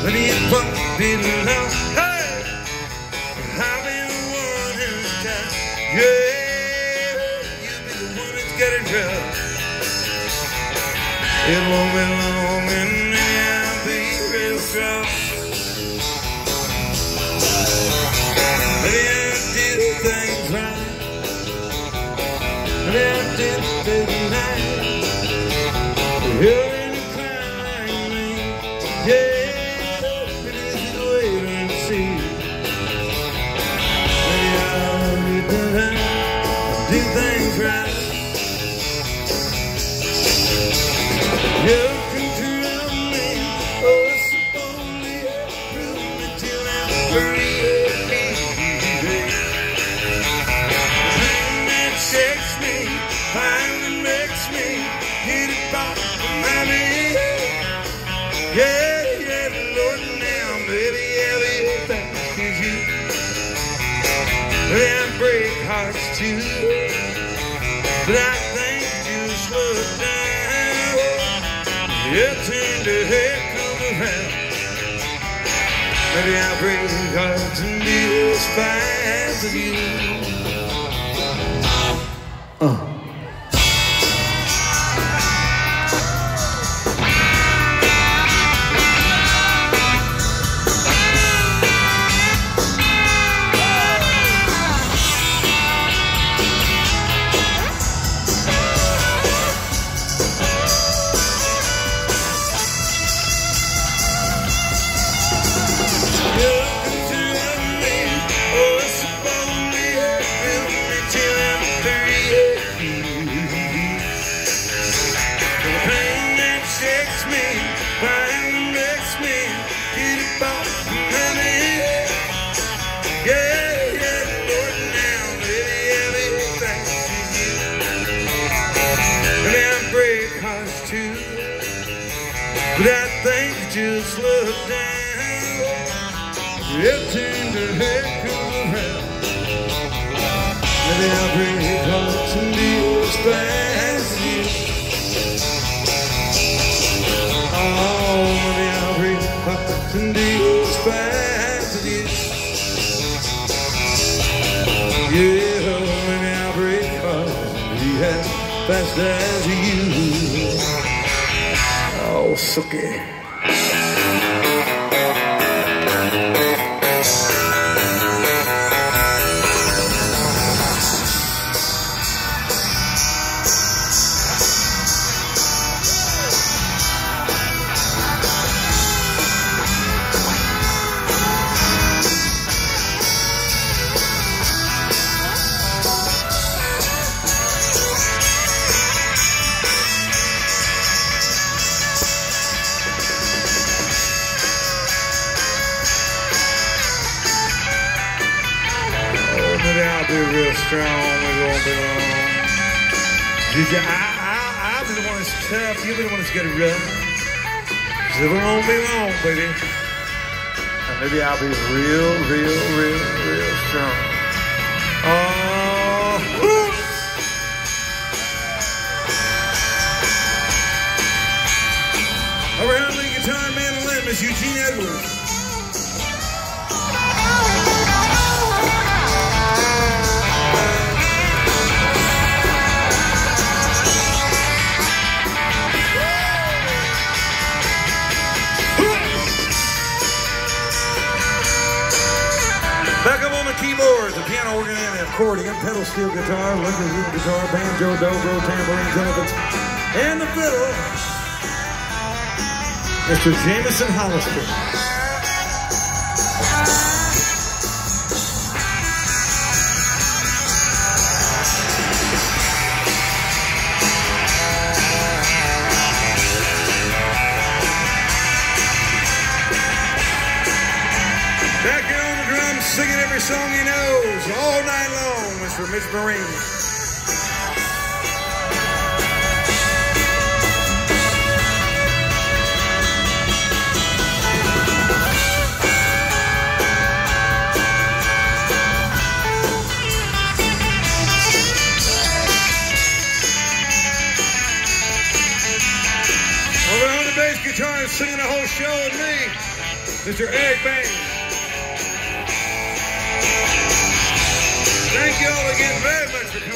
when you bump it along. Hey, I'll be the one who's got, yeah, you'll be the one that's got it rough. It won't be long and I'll be real strong. Maybe I did things right. Maybe I did things right. You're in a crowd like me. Yeah, it is the way to see. Maybe I'll be better. Do things right. You can tell me, oh, it's only room until I'm free. Finally makes me hit it back from my knee. Yeah, Lord, now, baby, everything is you. Well, I break hearts too, but I think you slow down. You turn the head, come around. Maybe I break hearts and despise you. But I think just look down. It turned the head come around. Maybe I'll bring it hearts and despise you. Oh, maybe I'll bring hearts and despise you. Yeah, maybe I'll break hearts and be as fast as you. Oh, sucky. I'll be real strong, it won't be long. I'll be the one that's tough, you'll be the one that's getting rough. It won't be long, baby. And maybe I'll be real strong. Around the guitar man and limb is Eugene Edwards. Back up on the keyboards, the piano organ and the accordion, pedal steel guitar, electric guitar, banjo, dobro, tambourine, trumpets, and the fiddle, Mr. Jameson Hollister. Back here on the drums, singing every song he knows all night long, Mr. Mitch Marine. Over on the bass guitar, singing the whole show with me. Mr. Eric Bain. Thank you all again very much for coming.